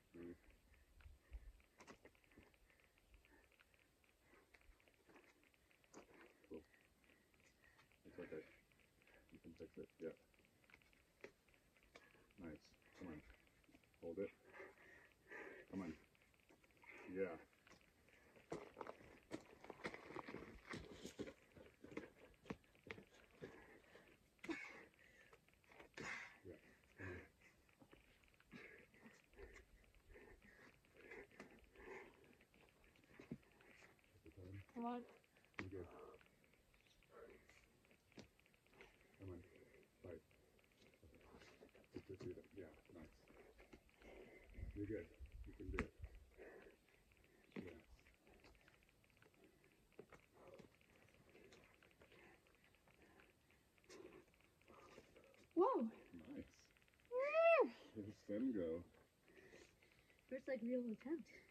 Breathe. Cool. It's okay. You can fix it. Yeah. Nice. Come on. Hold it. Come on. Yeah. Come on. You're good. Come on. Fight. Get your feet up. Yeah. Nice. You're good. You can do it. Yes. Whoa. Nice. Where's Finn go? First, like, real attempt.